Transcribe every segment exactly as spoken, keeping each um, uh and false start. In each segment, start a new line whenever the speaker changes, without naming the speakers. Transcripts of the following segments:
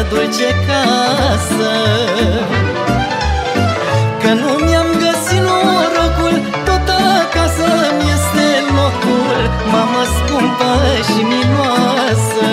dulce casă. Că nu mi-am găsit norocul, tot acasă mi-este locul, mamă scumpă și miloasă.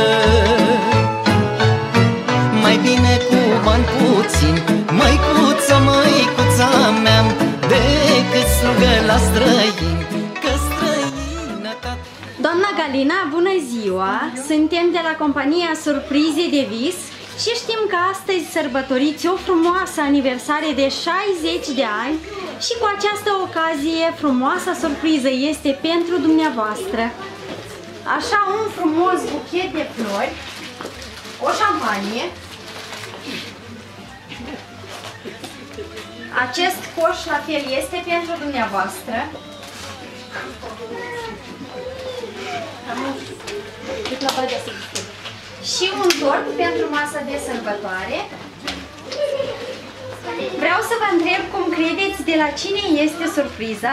Mai bine cu bani puțin, măicuța, măicuța mea, decât slugă la străini, că străinătate.
Doamna Galina, bună ziua! Suntem de la compania Surprize de Vis și știm că astăzi sărbătoriți o frumoasă aniversare de șaizeci de ani și cu această ocazie frumoasa surpriză este pentru dumneavoastră. Așa, un frumos buchet de flori, o șampanie, acest coș la fel este pentru dumneavoastră. Și un tort pentru masa de sărbătoare. Vreau să vă întreb cum credeți de la cine este surpriza?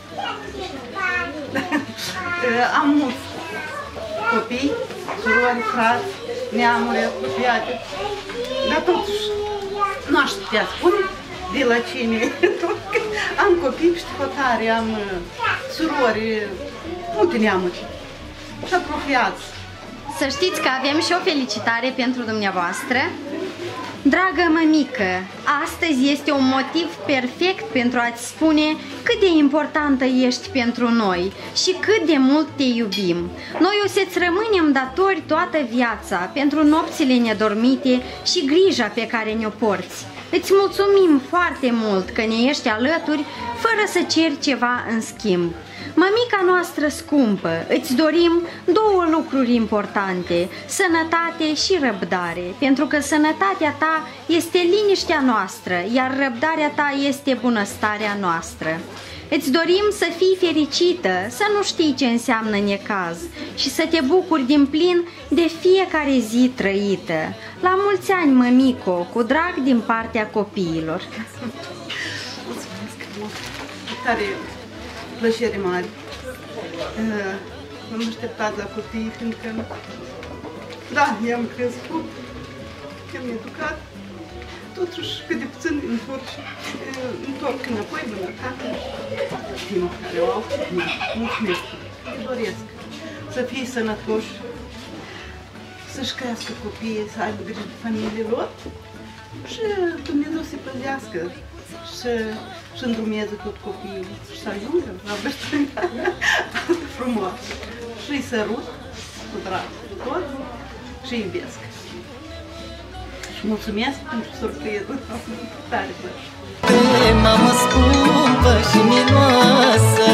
Am mulți copii, surori, frați, neamuri, apropiate, dar totuși nu aș putea spune de la cine. Am copii și hotare, am surori, multe neamuri și apropiați.
Să știți că avem și o felicitare pentru dumneavoastră. Dragă mămică, astăzi este un motiv perfect pentru a-ți spune cât de importantă ești pentru noi și cât de mult te iubim. Noi o să-ți rămânem datori toată viața pentru nopțile nedormite și grija pe care ne-o porți. Îți mulțumim foarte mult că ne ești alături fără să ceri ceva în schimb. Mămica noastră scumpă, îți dorim două lucruri importante, sănătate și răbdare, pentru că sănătatea ta este liniștea noastră, iar răbdarea ta este bunăstarea noastră. Îți dorim să fii fericită, să nu știi ce înseamnă necaz și să te bucuri din plin de fiecare zi trăită. La mulți ani, mămico, cu drag din partea copiilor.
Mulțumesc mult, tare plăcere mare. M-am așteptat la copii, fiindcă, da, i-am crescut, i-am educat, totuși cât de puțin întorc, întorc înapoi, mă acasă, stimă care o au, mulțumesc, îi doresc să fie sănătoși, să-și crească copiii, să aibă grijă de familiile lor și Dumnezeu să-i păzească și și îndrumeze tot copiii și să ajungă la bătrânitate frumos. Și îi sărut cu drag tot și îi iubesc. Și mulțumesc pentru surpriză. Tare plăcere.
Mamă scumpă și miloasă,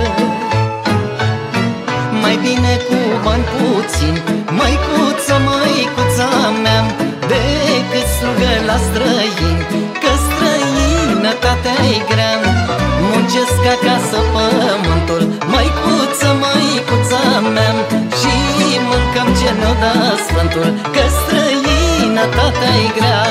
mai bine cu bani puțin, măicuța, măicuța mea, decât slugă la străini, că străinătatea-i grea. Muncesc acasă pământul, măicuță, măicuța mea, și mâncăm ce ne-o dă Sfântul, că străinătatea-i grea.